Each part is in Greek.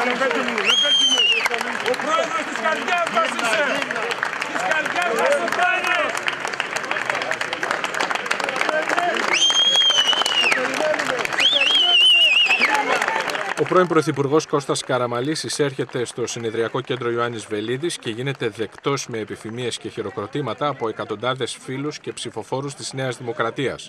Ο πρόεδρος της καρδιάς μας είσαι! Της καρδιάς μας ο πρόεδρος! Ο πρώην Πρωθυπουργός Κώστας Καραμανλής εισέρχεται στο συνεδριακό κέντρο Ιωάννης Βελίδης και γίνεται δεκτός με επιφημίες και χειροκροτήματα από εκατοντάδες φίλους και ψηφοφόρους της Νέας Δημοκρατίας.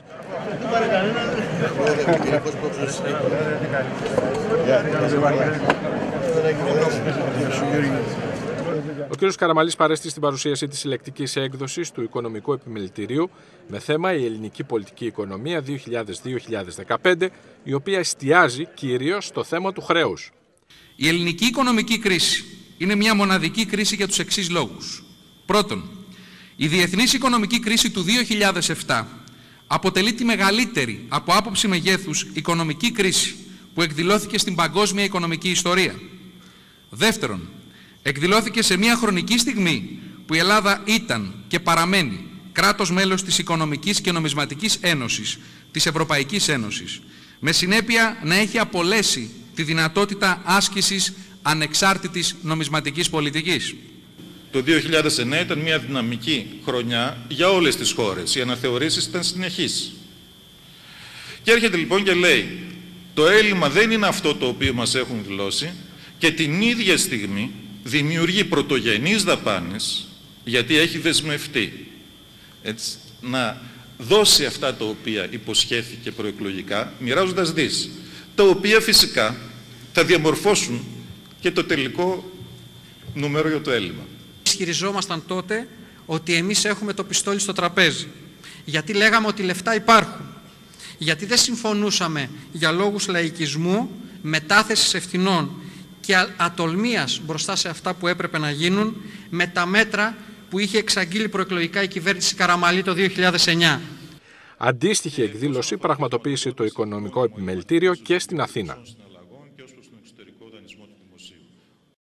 Ο κ. Καραμανλής παρέστη στην παρουσίαση της συλλεκτικής έκδοσης του Οικονομικού Επιμελητηρίου με θέμα η ελληνική πολιτική οικονομία 2002-2015, η οποία εστιάζει κυρίως στο θέμα του χρέους. Η ελληνική οικονομική κρίση είναι μια μοναδική κρίση για τους εξής λόγους. Πρώτον, η διεθνής οικονομική κρίση του 2007 αποτελεί τη μεγαλύτερη από άποψη μεγέθους οικονομική κρίση που εκδηλώθηκε στην παγκόσμια οικονομική ιστορία. Δεύτερον, εκδηλώθηκε σε μια χρονική στιγμή που η Ελλάδα ήταν και παραμένει κράτος μέλος της Οικονομικής και Νομισματικής Ένωσης, της Ευρωπαϊκής Ένωσης, με συνέπεια να έχει απολέσει τη δυνατότητα άσκησης ανεξάρτητης νομισματικής πολιτικής. Το 2009 ήταν μια δυναμική χρονιά για όλες τις χώρες. Οι αναθεωρήσεις ήταν συνεχείς. Και έρχεται λοιπόν και λέει, το έλλειμμα δεν είναι αυτό το οποίο μας έχουν δηλώσει και την ίδια στιγμή δημιουργεί πρωτογενείς δαπάνες, γιατί έχει δεσμευτεί έτσι, να δώσει αυτά τα οποία υποσχέθηκε προεκλογικά, μοιράζοντας δις, τα οποία φυσικά θα διαμορφώσουν και το τελικό νούμερο για το έλλειμμα. Ισχυριζόμασταν τότε ότι εμείς έχουμε το πιστόλι στο τραπέζι, γιατί λέγαμε ότι λεφτά υπάρχουν, γιατί δεν συμφωνούσαμε για λόγους λαϊκισμού, μετάθεσης ευθυνών και ατολμίας μπροστά σε αυτά που έπρεπε να γίνουν με τα μέτρα που είχε εξαγγείλει προεκλογικά η κυβέρνηση Καραμανλή το 2009. Αντίστοιχη εκδήλωση πραγματοποίησε το Οικονομικό Επιμελητήριο και στην Αθήνα.